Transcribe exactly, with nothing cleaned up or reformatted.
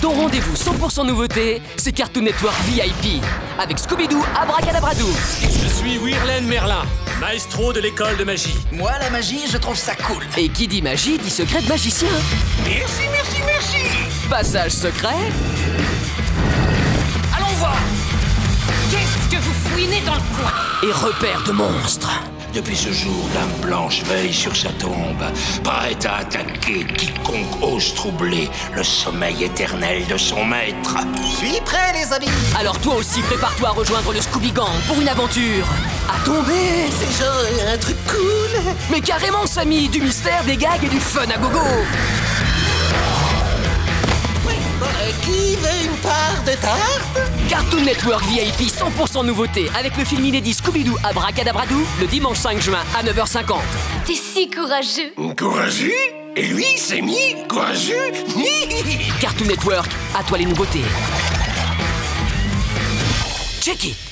Ton rendez-vous cent pour cent nouveauté, c'est Cartoon Network V I P. Avec Scooby-Doo, Abracadabradoo. Je suis Wirlen Merlin, maestro de l'école de magie. Moi, la magie, je trouve ça cool. Et qui dit magie, dit secret de magicien. Merci, merci, merci. Passage secret. Allons voir. Qu'est-ce que vous fouinez dans le coin? Et repère de monstres. Depuis ce jour, Dame Blanche veille sur sa tombe, prête à attaquer quiconque ose troubler le sommeil éternel de son maître. Je suis prêt, les amis. Alors toi aussi, prépare-toi à rejoindre le Scooby Gang pour une aventure à tomber. C'est genre un truc cool. Mais carrément, Samy, du mystère, des gags et du fun à gogo. Oui, bon, euh, qui veut une part de tarte? Cartoon Network V I P cent pour cent nouveauté avec le film inédit Scooby-Doo Abracadabradoo le dimanche cinq juin à neuf heures cinquante. T'es si courageux. Courageux? Et lui, c'est mis courageux? Cartoon Network, à toi les nouveautés. Check it.